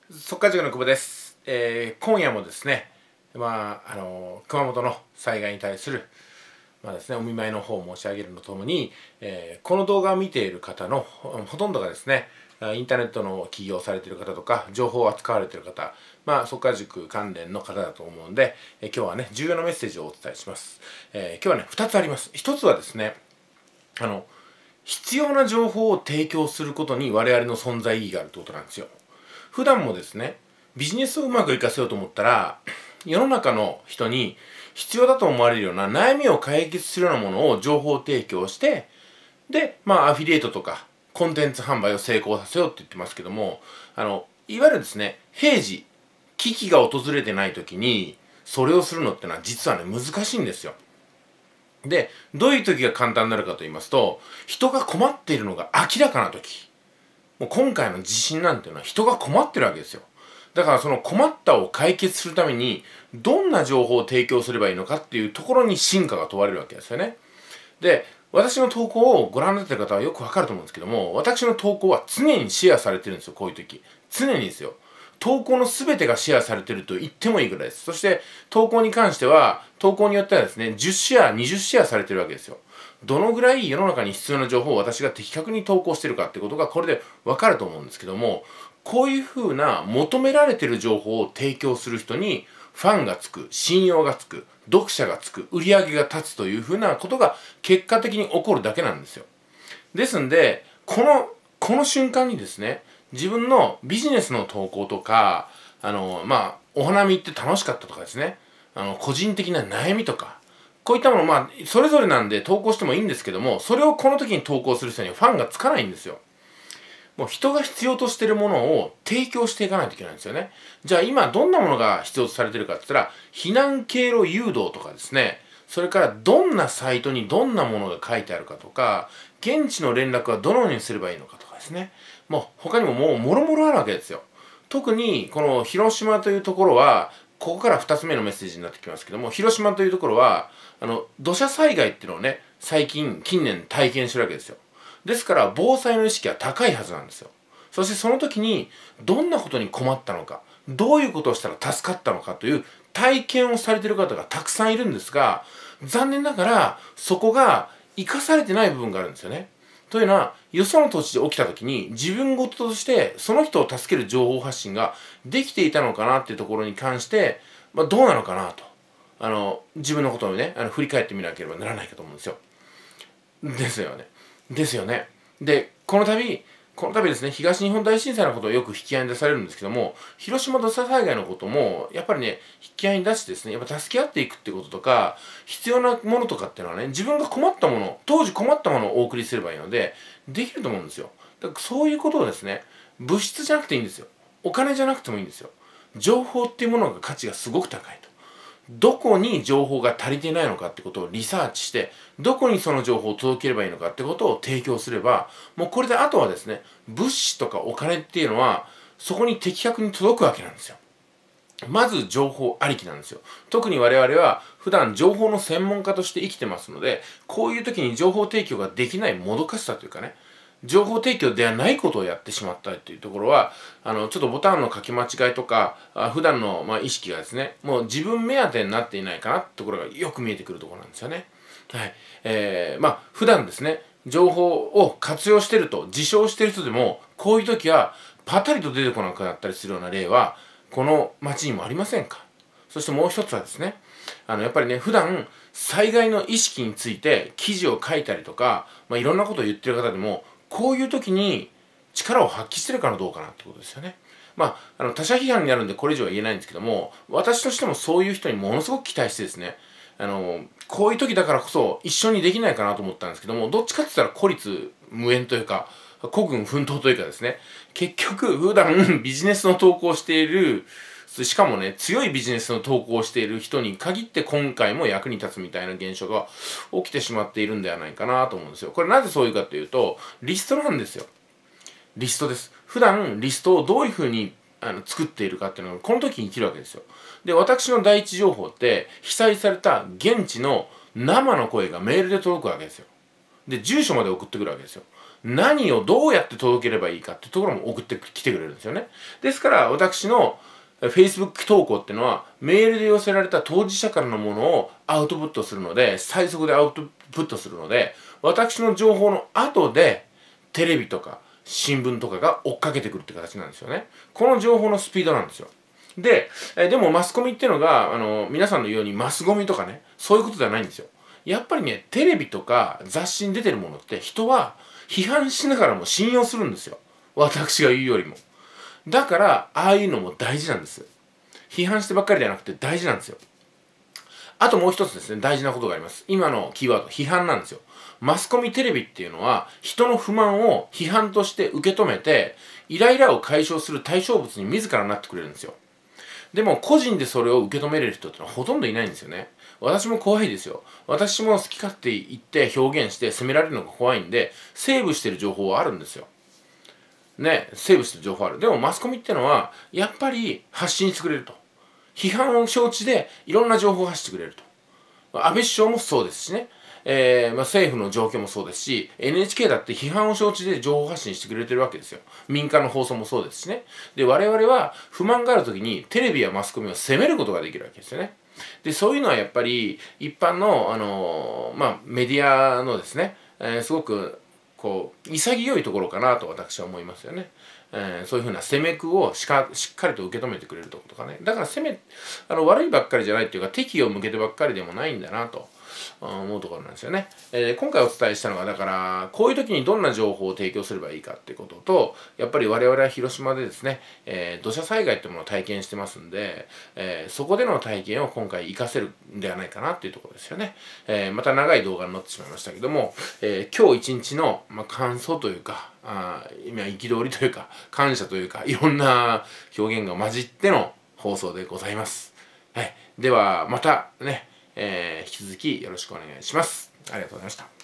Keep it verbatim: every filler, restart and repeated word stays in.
速稼塾の久保です、えー、今夜もですね、まああの熊本の災害に対する、まあですね、お見舞いの方を申し上げるのとともに、えー、この動画を見ている方のほとんどがですね、インターネットの起業をされている方とか情報を扱われている方、まあ速稼塾関連の方だと思うので、えー、今日はね重要なメッセージをお伝えします。えー、今日はねふたつあります。ひとつはですね、あの必要な情報を提供することに我々の存在意義があるということなんですよ。普段もですね、ビジネスをうまくいかせようと思ったら、世の中の人に必要だと思われるような悩みを解決するようなものを情報提供して、で、まあアフィリエイトとかコンテンツ販売を成功させようって言ってますけども、あの、いわゆるですね、平時、危機が訪れてない時に、それをするのってのは実はね、難しいんですよ。で、どういう時が簡単になるかと言いますと、人が困っているのが明らかな時。もう今回の地震なんていうのは人が困ってるわけですよ。だからその困ったを解決するためにどんな情報を提供すればいいのかっていうところに進化が問われるわけですよね。で、私の投稿をご覧になっている方はよくわかると思うんですけども、私の投稿は常にシェアされてるんですよ、こういう時。常にですよ。投稿の全てがシェアされてると言ってもいいぐらいです。そして投稿に関しては、投稿によってはですね、じゅうシェア、にじゅうシェアされてるわけですよ。どのぐらい世の中に必要な情報を私が的確に投稿してるかってことがこれでわかると思うんですけども、こういうふうな求められてる情報を提供する人にファンがつく、信用がつく、読者がつく、売り上げが立つというふうなことが結果的に起こるだけなんですよ。ですんで、この、この瞬間にですね、自分のビジネスの投稿とか、あの、まあ、お花見行って楽しかったとかですね、あの、個人的な悩みとか、こういったもの、まあ、それぞれなんで投稿してもいいんですけども、それをこの時に投稿する人にはファンがつかないんですよ。もう人が必要としているものを提供していかないといけないんですよね。じゃあ今どんなものが必要とされているかって言ったら、避難経路誘導とかですね、それからどんなサイトにどんなものが書いてあるかとか、現地の連絡はどのようにすればいいのかとかですね。もう他にももうもろもろあるわけですよ。特にこの広島というところは、ここからふたつめのメッセージになってきますけども、広島というところは、あの、土砂災害っていうのをね、最近、近年体験してるわけですよ。ですから、防災の意識は高いはずなんですよ。そしてその時に、どんなことに困ったのか、どういうことをしたら助かったのかという体験をされている方がたくさんいるんですが、残念ながら、そこが生かされてない部分があるんですよね。というのは、よその土地で起きた時に自分事としてその人を助ける情報発信ができていたのかなっていうところに関して、まあ、どうなのかなと。あの、自分のことをね、あの振り返ってみなければならないかと思うんですよ。ですよね。ですよね。で、この度、この度ですね、東日本大震災のことをよく引き合いに出されるんですけども、広島土砂災害のことも、やっぱりね、引き合いに出してですね、やっぱ助け合っていくってこととか、必要なものとかっていうのはね、自分が困ったもの、当時困ったものをお送りすればいいので、できると思うんですよ。だからそういうことをですね、物質じゃなくていいんですよ。お金じゃなくてもいいんですよ。情報っていうものが価値がすごく高いと。どこに情報が足りていないのかってことをリサーチして、どこにその情報を届ければいいのかってことを提供すれば、もうこれであとはですね、物資とかお金っていうのは、そこに的確に届くわけなんですよ。まず情報ありきなんですよ。特に我々は普段情報の専門家として生きてますので、こういう時に情報提供ができないもどかしさというかね、情報提供ではないことをやってしまったというところは、あの、ちょっとボタンの書き間違いとか、あ普段の、まあ、意識がですね、もう自分目当てになっていないかなってところがよく見えてくるところなんですよね。はい。えー、まあ、普段ですね、情報を活用してると自称してる人でも、こういう時はパタリと出てこなくなったりするような例は、この街にもありませんか。そしてもう一つはですね、あの、やっぱりね、普段、災害の意識について記事を書いたりとか、まあ、いろんなことを言ってる方でも、こういう時に力を発揮してるかなどうかなってことですよね。まあ、あの他者批判になるんでこれ以上は言えないんですけども、私としてもそういう人にものすごく期待してですね、あのこういう時だからこそ一緒にできないかなと思ったんですけども、どっちかって言ったら孤立無縁というか、孤軍奮闘というかですね、結局普段ビジネスの投稿をしている、しかもね、強いビジネスの投稿をしている人に限って今回も役に立つみたいな現象が起きてしまっているんではないかなと思うんですよ。これなぜそういうかというと、リストなんですよ。リストです。普段リストをどういうふうにあの作っているかっていうのがこの時に生きるわけですよ。で、私の第一情報って被災された現地の生の声がメールで届くわけですよ。で、住所まで送ってくるわけですよ。 何をどうやって届ければいいかっていうところも送ってきてくれるんですよね。ですから私の Facebook 投稿っていうのはメールで寄せられた当事者からのものをアウトプットするので、最速でアウトプットするので、私の情報の後でテレビとか新聞とかが追っかけてくるって形なんですよね。この情報のスピードなんですよ。で、えでもマスコミっていうのがあの皆さんのようにマスゴミとかね、そういうことではないんですよ。やっぱりね、テレビとか雑誌に出てるものって人は批判しながらも信用するんですよ。私が言うよりも。だからああいうのも大事なんです。批判してばっかりではなくて大事なんですよ。あともう一つですね、大事なことがあります。今のキーワード、批判なんですよ。マスコミテレビっていうのは人の不満を批判として受け止めて、イライラを解消する対象物に自らなってくれるんですよ。でも個人でそれを受け止めれる人ってのはほとんどいないんですよね。私も怖いですよ。私も好き勝手言って表現して責められるのが怖いんで、セーブしてる情報はあるんですよ。ね、セーブしてる情報ある。でもマスコミってのは、やっぱり発信してくれると。批判を承知でいろんな情報を発してくれると。安倍首相もそうですしね。えーまあ、政府の状況もそうですし、エヌエイチケー だって批判を承知で情報発信してくれてるわけですよ。民間の放送もそうですしね。で、我々は不満があるときにテレビやマスコミを責めることができるわけですよね。で、そういうのはやっぱり一般の、あのー、まあ、メディアのですね、えー、すごくこう潔いところかなと私は思いますよね。えー、そういうふうな攻め句をしかしっかりと受け止めてくれるところとかね。だから攻めあの悪いばっかりじゃないっていうか、敵を向けてばっかりでもないんだなと思うところなんですよね。えー、今回お伝えしたのが、だからこういう時にどんな情報を提供すればいいかっていうことと、やっぱり我々は広島でですね、えー、土砂災害っていうものを体験してますんで、えー、そこでの体験を今回活かせるんではないかなっていうところですよね。えー、また長い動画になってしまいましたけども、えー、今日一日の、まあ、感想というか、あ今憤りというか感謝というか、いろんな表現が混じっての放送でございます。はい、ではまたね、えー、引き続きよろしくお願いします。ありがとうございました。